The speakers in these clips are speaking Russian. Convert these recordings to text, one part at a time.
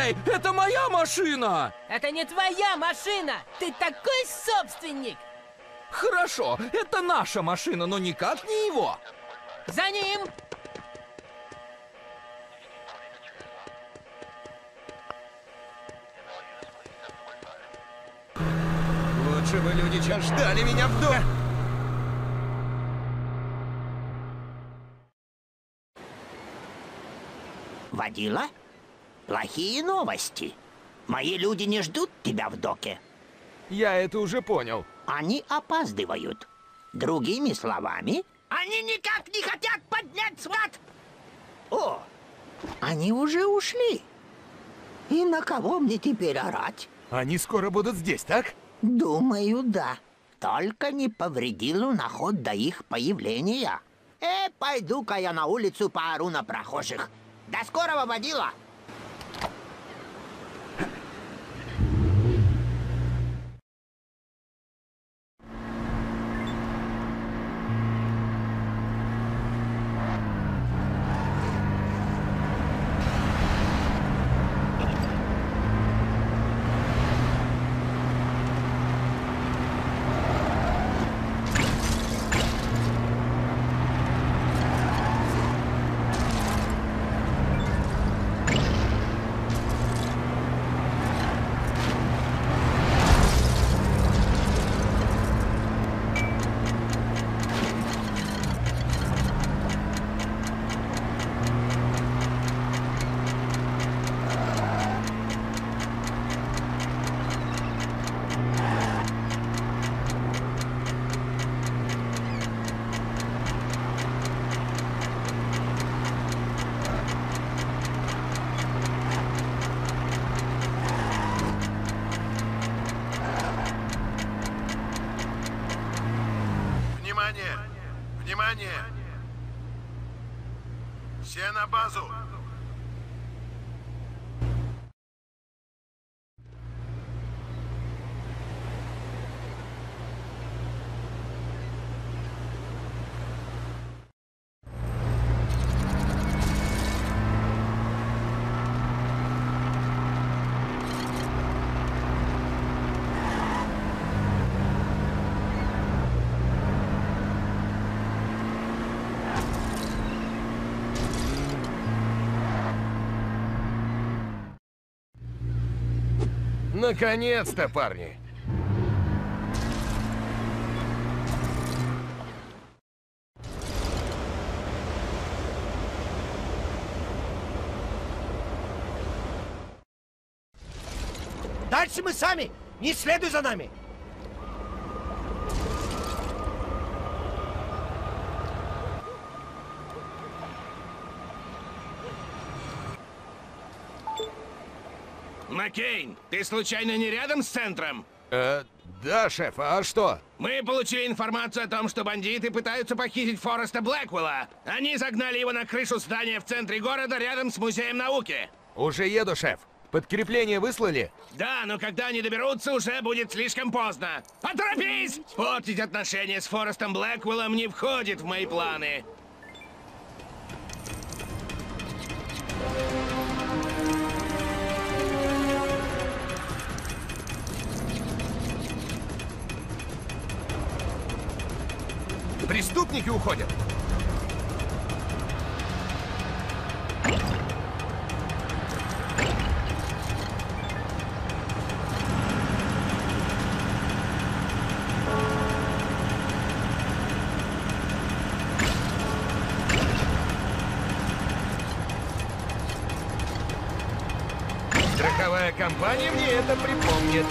Эй, это моя машина! Это не твоя машина! Ты такой собственник! Хорошо, это наша машина, но никак не его. За ним! Лучше бы люди час ждали меня в доме. Водила? Плохие новости. Мои люди не ждут тебя в доке. Я это уже понял. Они опаздывают. Другими словами, они никак не хотят поднять сват. О, они уже ушли. И на кого мне теперь орать? Они скоро будут здесь, так? Думаю, да. Только не повреди луноход до их появления. Пойду-ка я на улицу поору на прохожих. До скорого, водила! Внимание! Внимание! Все на базу! Наконец-то, парни! Дальше мы сами! Не следуй за нами! Маккейн, ты случайно не рядом с центром? Да, шеф, а что? Мы получили информацию о том, что бандиты пытаются похитить Фореста Блэквелла. Они загнали его на крышу здания в центре города рядом с Музеем науки. Уже еду, шеф. Подкрепление выслали? Да, но когда они доберутся, уже будет слишком поздно. Поторопись! Портить отношения с Форестом Блэквеллом не входит в мои планы. Преступники уходят. Страховая компания мне это припомнит.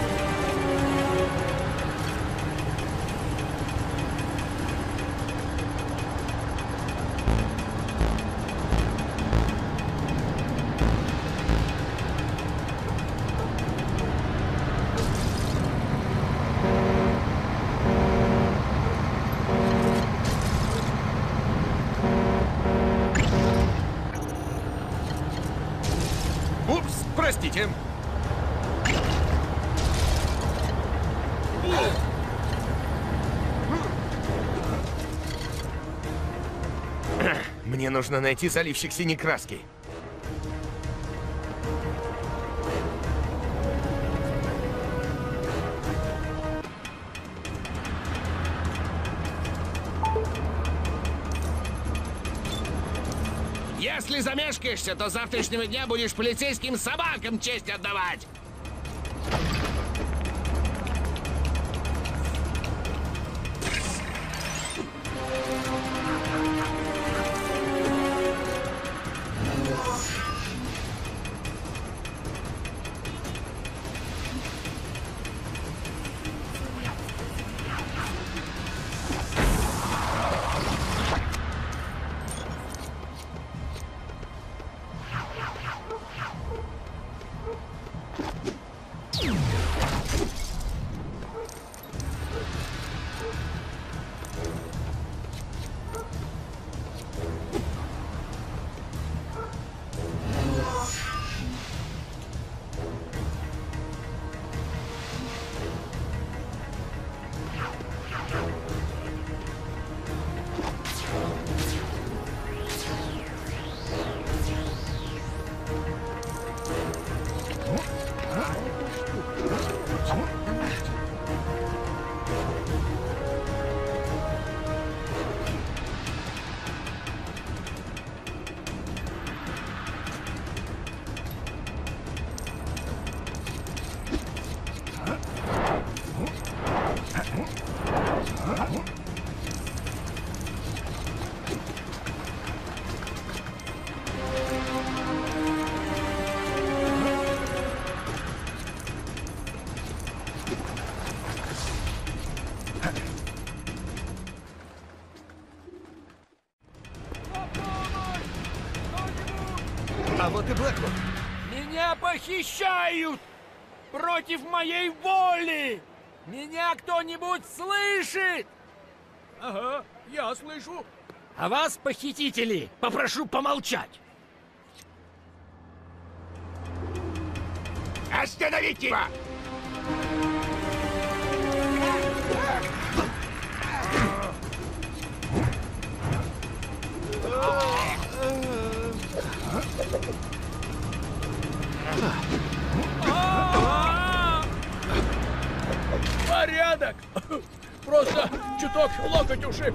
Упс, простите. Мне нужно найти заливщик синей краски. Если замешкаешься, то с завтрашнего дня будешь полицейским собакам честь отдавать. А вот и Блэквуд. Меня похищают! Против моей воли! Меня кто-нибудь слышит? Ага, я слышу. А вас, похитители, попрошу помолчать. Остановите его! Порядок! Просто чуток локоть ушиб.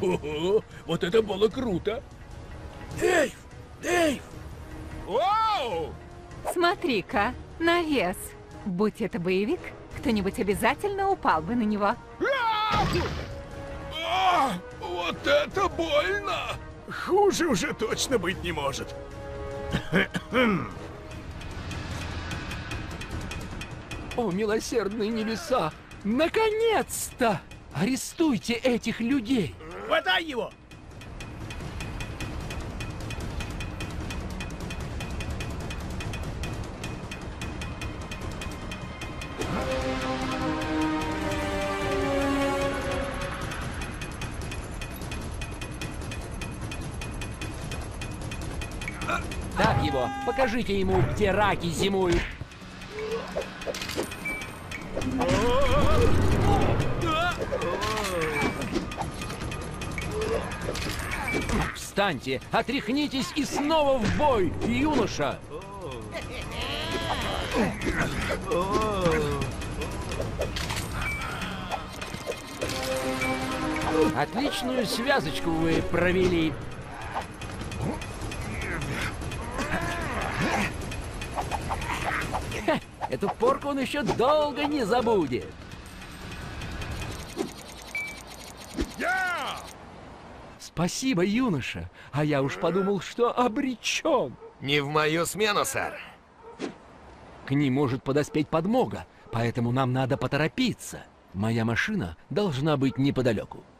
Ого, вот это было круто! Дэйв! Дэйв! Вау! Смотри-ка, навес. Будь это боевик, кто-нибудь обязательно упал бы на него. Вот это больно! Хуже уже точно быть не может. О, милосердные небеса! Наконец-то! Арестуйте этих людей! Хватай его! Так его, покажите ему, где раки зимуют. Встаньте, отряхнитесь и снова в бой, юноша! Отличную связочку вы провели. Ха, эту порку он еще долго не забудет. Спасибо, юноша. А я уж подумал, что обречен. Не в мою смену, сэр. К ним может подоспеть подмога, поэтому нам надо поторопиться. Моя машина должна быть неподалеку.